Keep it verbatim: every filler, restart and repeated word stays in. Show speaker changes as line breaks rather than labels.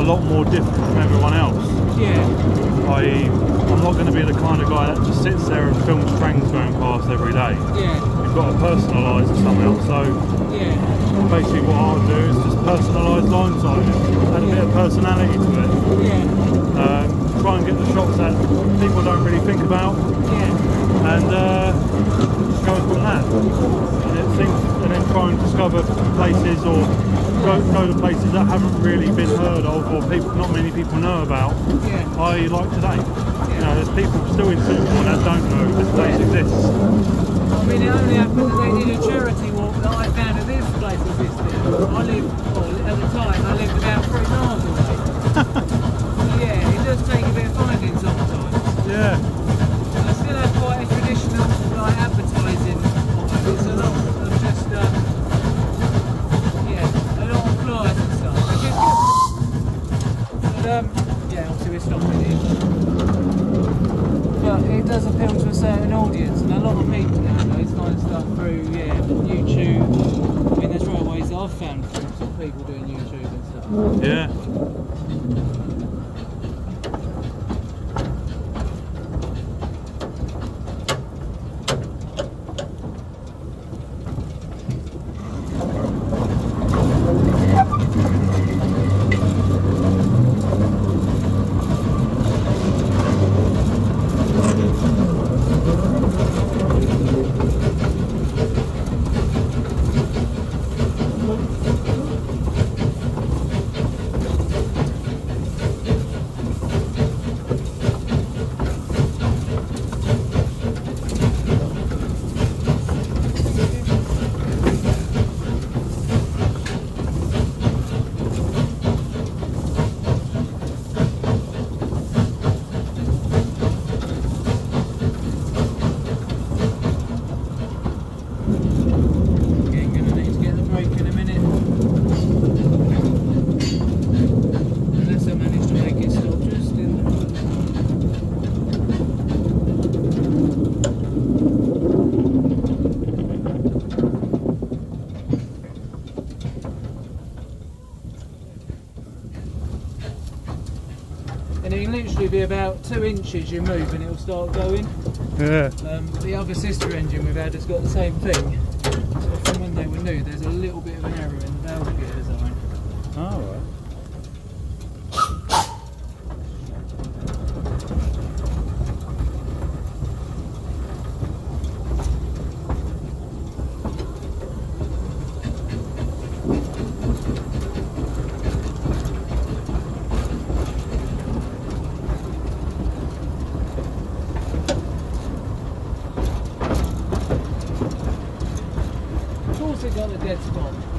lot more different from everyone else.
Yeah.
I, I'm not going to be the kind of guy that just sits there and films trains going past every day.
Yeah.
You've got to personalise it somehow. So
yeah.
basically what I'll do is just personalise line sighting, add a
yeah.
bit of personality to it.
Yeah.
Um, try and get the shots that people don't really think about.
Yeah.
And uh, go from that. And, it seems, and then try and discover places or go, go to places that haven't really been heard of or people, not many people know about.
Yeah.
I like today.
Yeah.
You know, there's people still in Singapore that don't know this place yeah. exists.
I mean, it only happened that they did a charity walk that I found that this place existed. I lived, well, at the time, I lived about three miles away. Yeah, it does take a bit of finding sometimes.
Yeah.
I still have quite a traditional like advertising vibe. It's a lot of just um, yeah, a lot of flyers and stuff. Which is good. But um, yeah, obviously we're stopping here. But it does appeal to a certain audience, and a lot of people nowadays find stuff through yeah YouTube. I mean, there's railways that I've found through people doing YouTube and stuff.
Yeah. Be about two inches you move and it'll start going. Yeah.
Um, the other sister engine we've had has got the same thing. So from when they were new, there's a little bit of an error in the valve gear design.
Oh, right.
It got a dead spot.